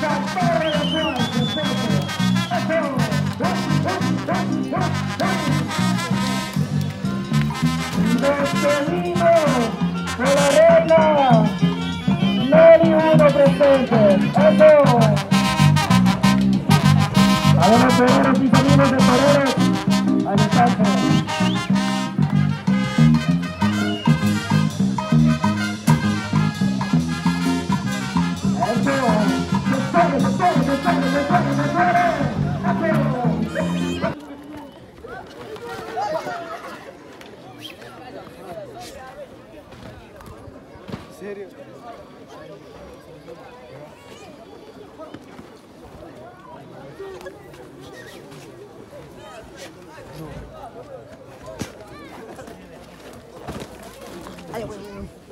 Despedimos a la reina Mary Uno presente. ¡Eso! A los toreros y sonidos de toreros al instante. ¡Eso! ¿En serio? Ay, güey.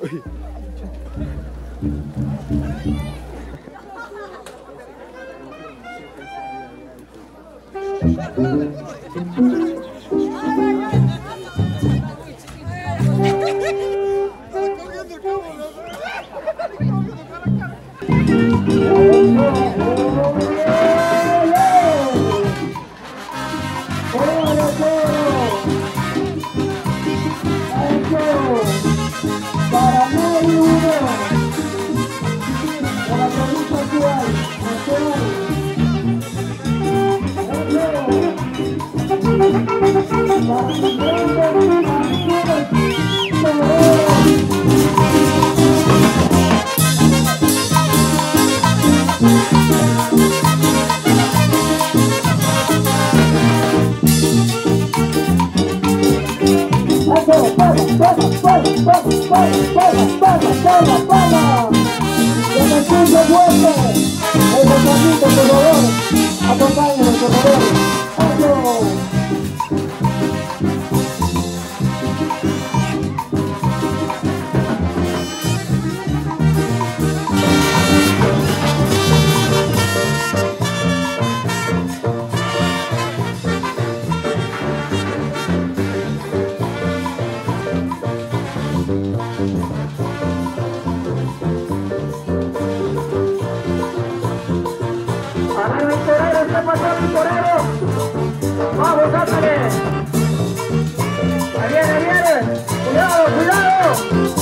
Para Mary Uno, de la provincia actual, ¡Palma! ¡Que me escuche fuerte! El bocadito, por favor, acompáñenos, por favor. ¡Eso! ¡Arriba el torero! ¡Se pasó el torero! ¡Vamos, ándale! ¡Ahí viene, ahí viene! ¡Cuidado, cuidado!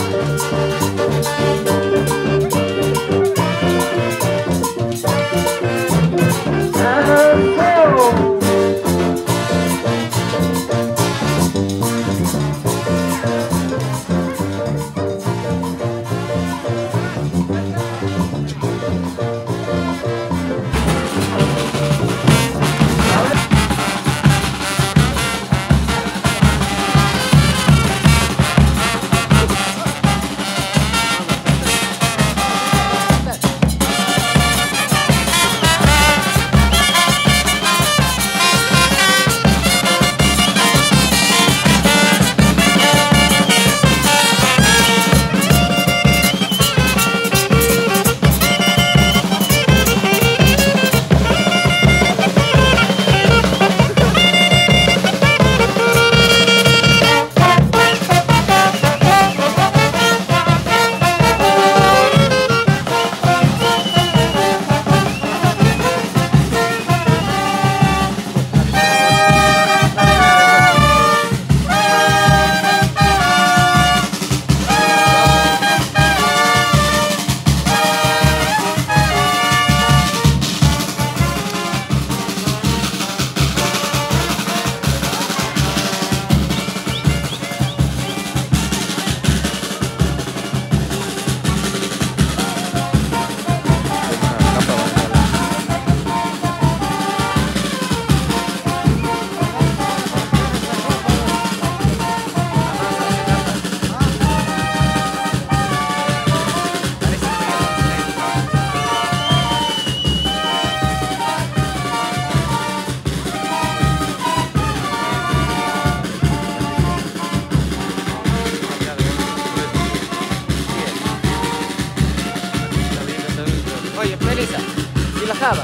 Oye, Melissa, ¿y la java?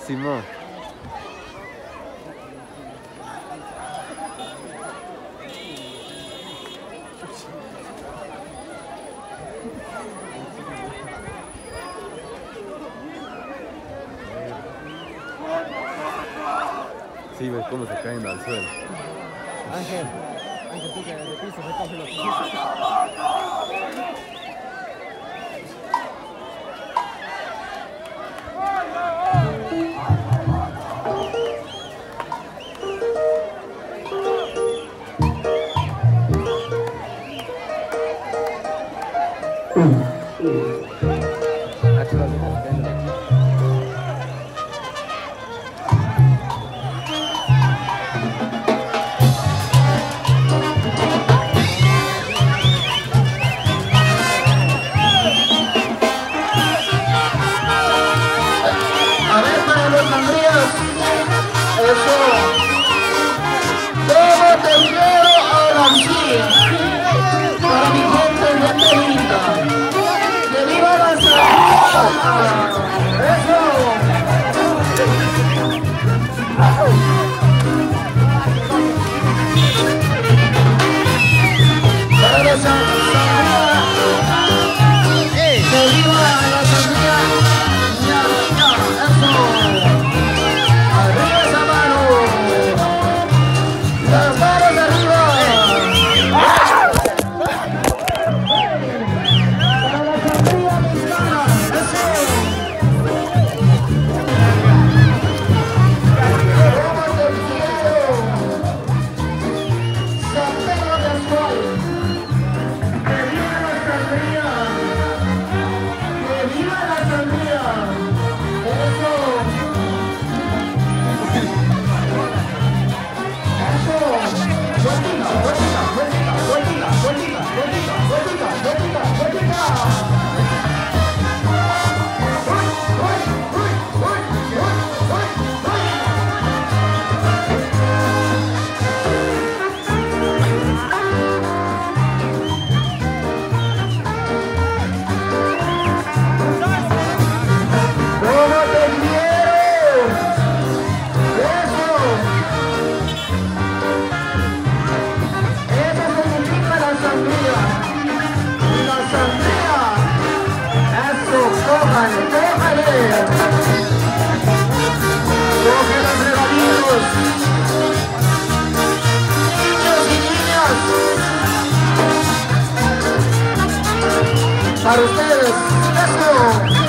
Simón. Sí, ves cómo se caen al suelo. Ángel, tú que de piso recoge los pisos. Para ustedes, eso.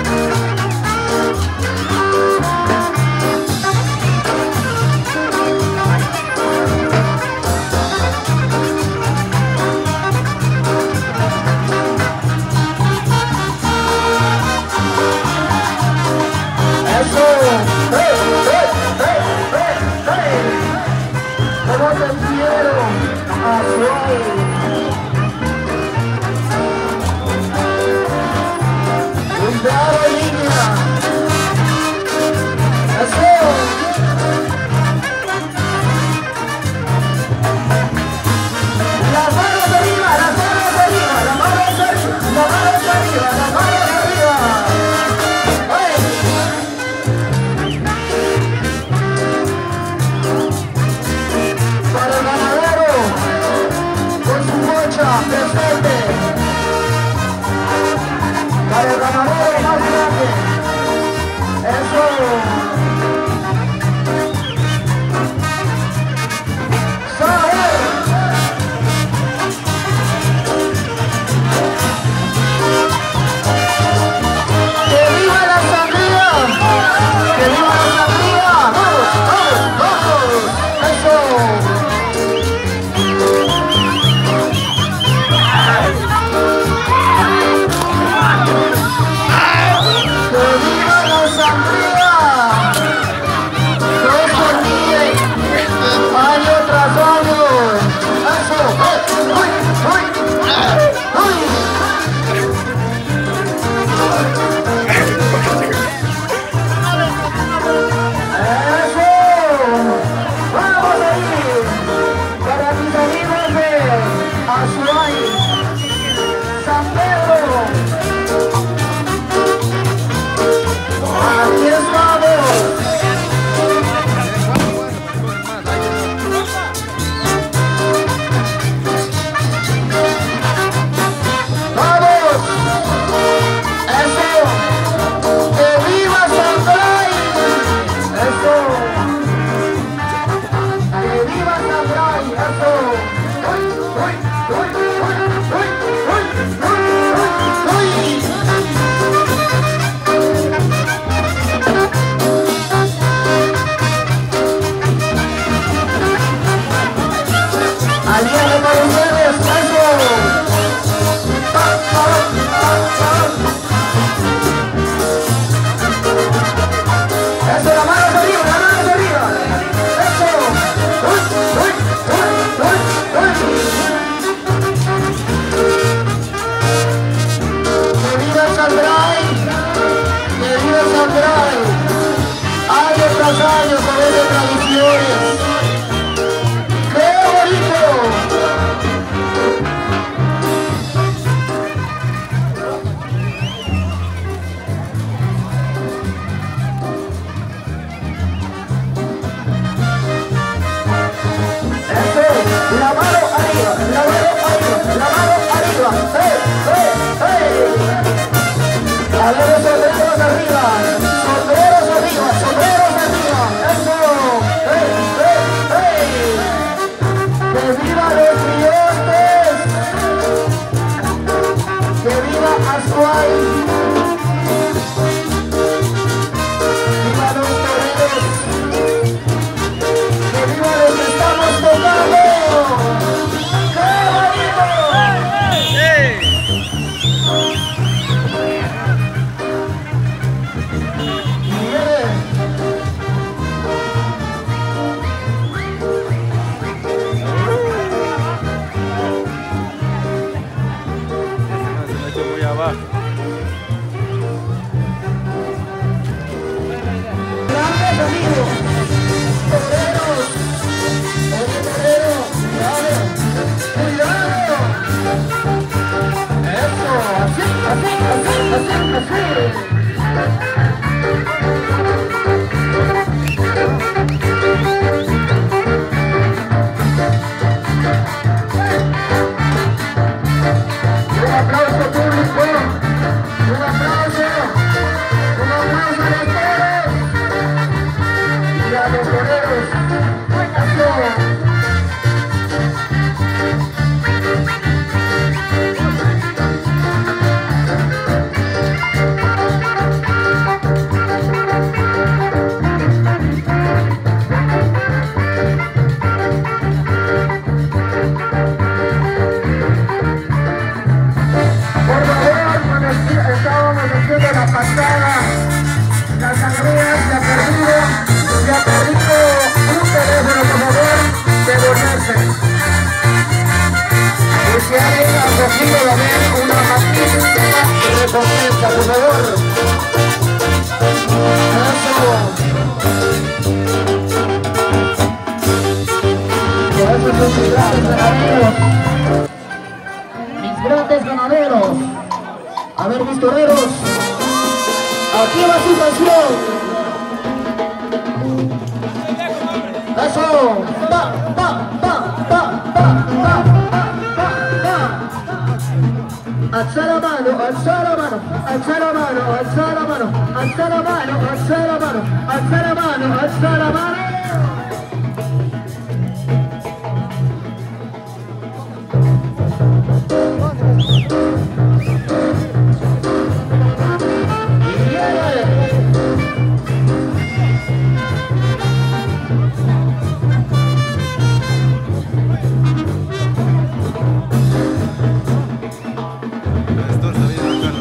¿Cómo te quiero? Cuidado, niña. Eso. Las manos arriba, las manos arriba, las manos arriba, las manos arriba, las manos arriba. Para el ganadero, con va. Grandes amigos, toreros, oye torero, cuidado, eso, así. Un aplauso público, un aplauso a los toreros y a los toreros. Por favor, estábamos haciendo la pasada, las sangrías se ha perdido un teléfono, por favor, devolverse. Y si alguien ha cogido también una magnífica recompensa, por favor. Eso son mis grandes ganaderos. Mis grandes ganaderos. A ver, mis toreros. Aquí va su canción. Eso. Pa. Alza la mano, alza la mano, alza la mano, alza la mano, alza la mano, alza la mano, alza la mano, alza la mano. Esto está bien bacano.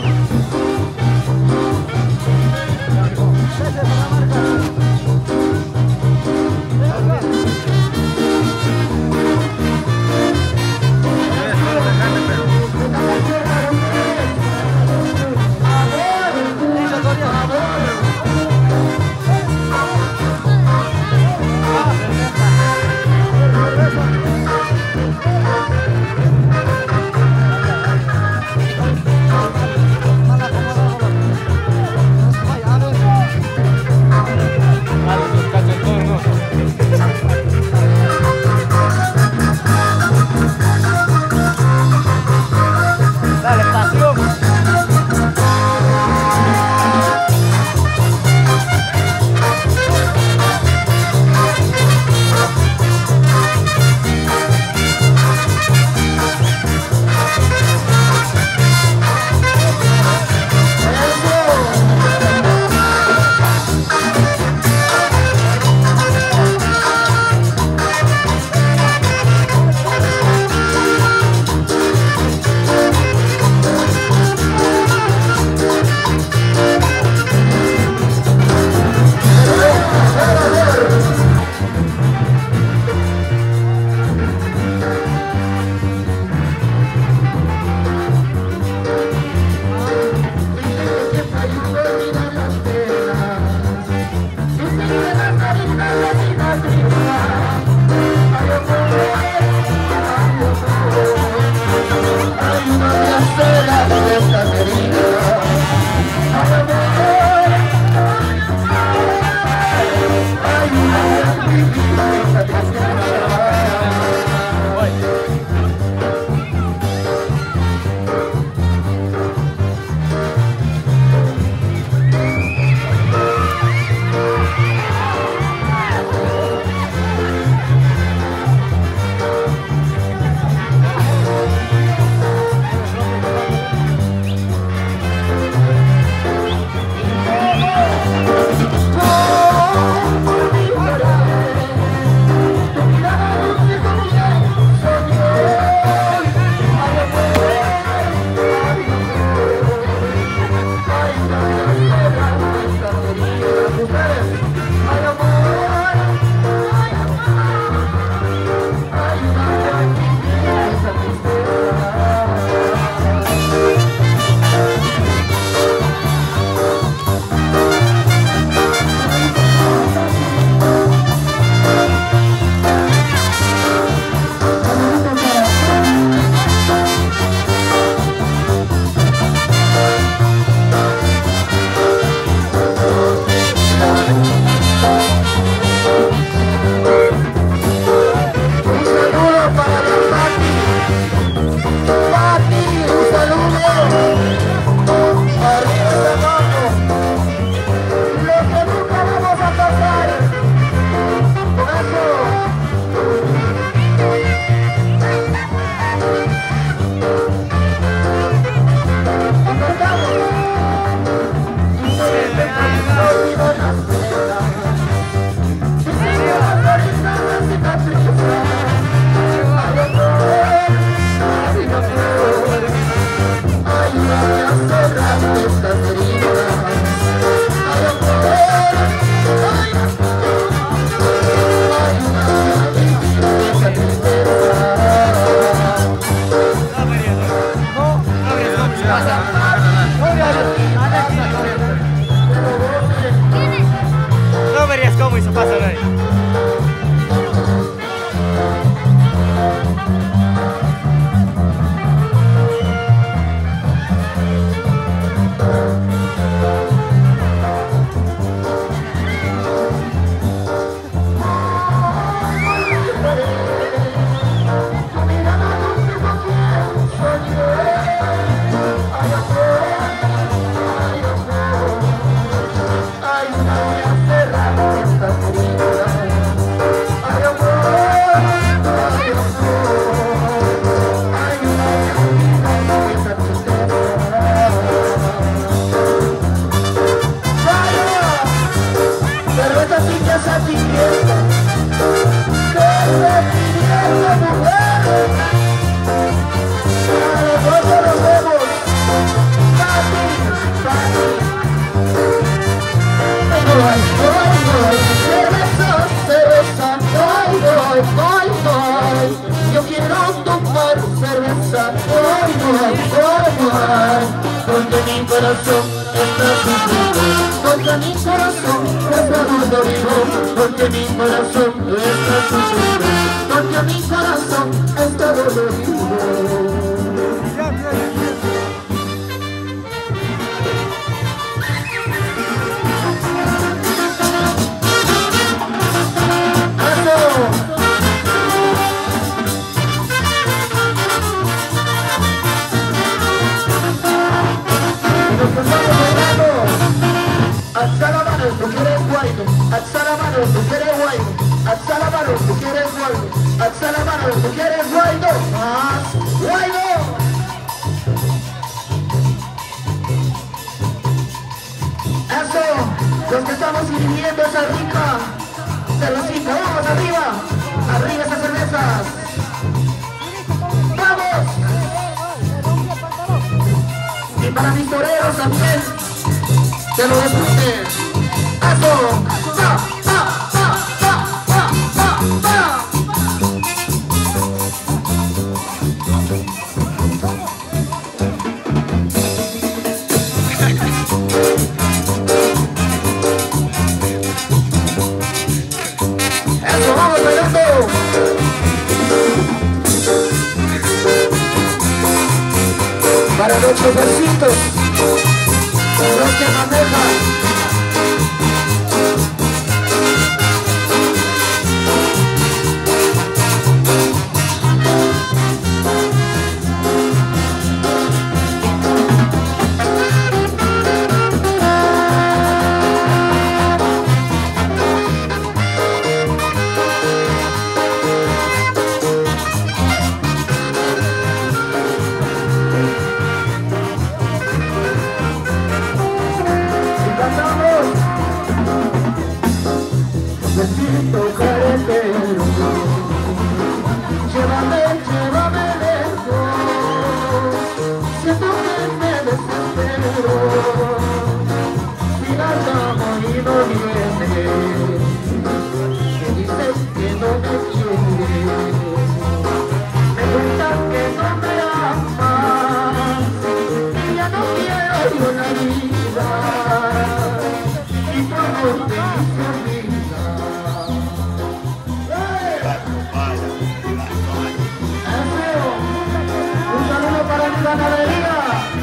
cerveza. Hoy no hay porque mi corazón está sufriendo, porque mi corazón está dolorido, porque mi corazón está sufriendo, porque mi corazón está dolorido. Alza la mano, tú quieres guayno, alza la mano, tú quieres guayno, alza la mano, tú quieres guayno, alza la mano, tú quieres guayno, más guayno. Eso, los que estamos sirviendo esa rica cervecita, vamos arriba, arriba esas cervezas. ¡Vamos! Y para mis toreros también, que lo disfruten. ¡Eso! ¡Pa, pa, pa, pa, pa, pa, pa! ¡Eso, vamos bailando! Para los chofercitos, los que manejan. Besito carretero, llévame, llévame lejos, siento que me desespero, si la llamo y no viene, que dices que no me quiere, me cuentas que no me amas, y ya no quiero yo la vida, y tu amor te hizo vida. Un saludo para mi ganadería.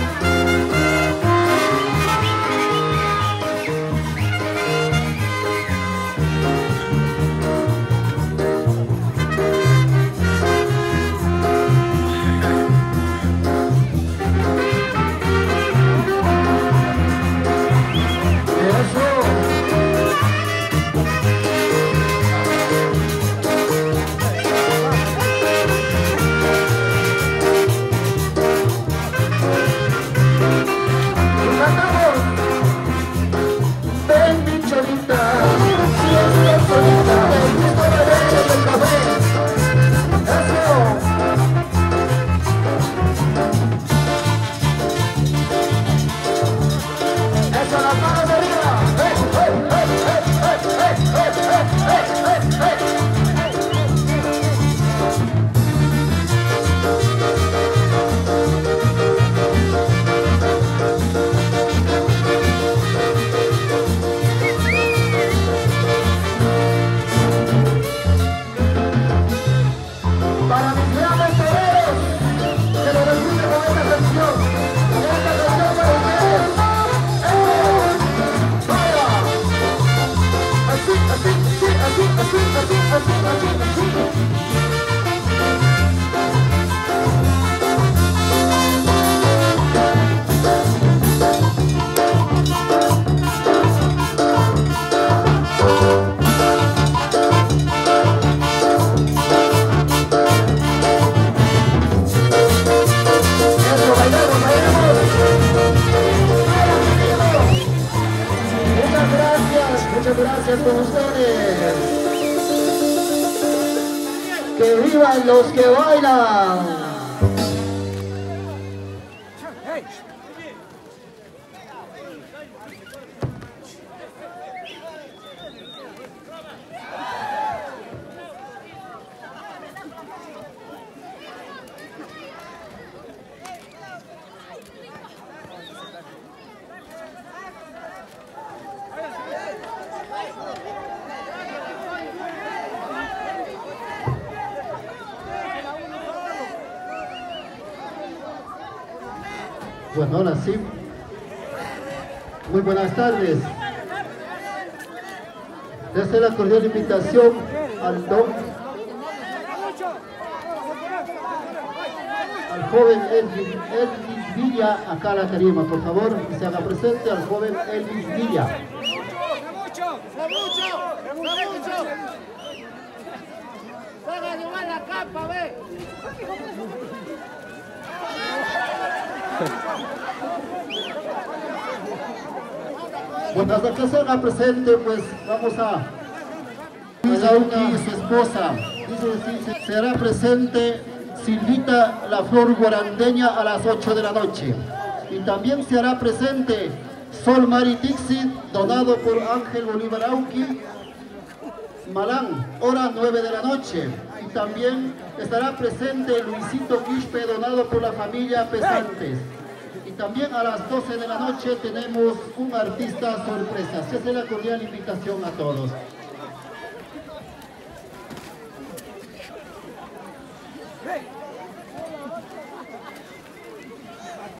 Muchas gracias con ustedes. Que vivan los que bailan. Bueno, ahora sí. Muy buenas tardes. Desde la cordial invitación al joven Elvis Villa acá a la tarima, por favor, que se haga presente al joven Elvis Villa. ¡Van a llevar la capa, ve! Bueno, hasta que se haga presente, pues vamos a Sauki y su esposa. Dice, será presente Silvita La Flor Guarandeña a las 8 de la noche. Y también se hará presente Sol Mari Dixit, donado por Ángel Bolívar Auqui Malán, hora 9 de la noche. Y también estará presente Luisito Quispe, donado por la familia Pesantes. Y también a las 12 de la noche tenemos un artista sorpresa. Esa es la cordial invitación a todos.